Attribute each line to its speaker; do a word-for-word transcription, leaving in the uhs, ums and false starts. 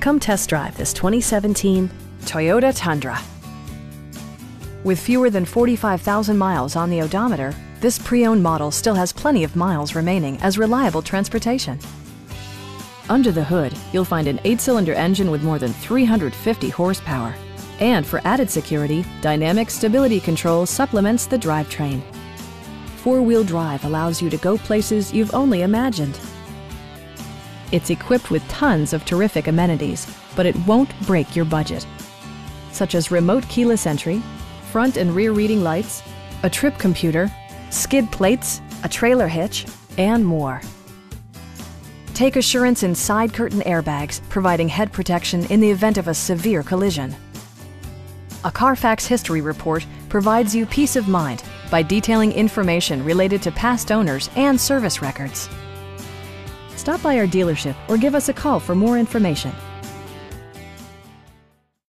Speaker 1: Come test drive this twenty seventeen Toyota Tundra. With fewer than forty-five thousand miles on the odometer, this pre-owned model still has plenty of miles remaining as reliable transportation. Under the hood, you'll find an eight-cylinder engine with more than three hundred fifty horsepower. And for added security, dynamic stability control supplements the drivetrain. Four-wheel drive allows you to go places you've only imagined. It's equipped with tons of terrific amenities, but it won't break your budget, such as remote keyless entry, front and rear reading lights, a trip computer, skid plates, a trailer hitch, and more. Take assurance in side curtain airbags, providing head protection in the event of a severe collision. A Carfax history report provides you peace of mind by detailing information related to past owners and service records. Stop by our dealership or give us a call for more information.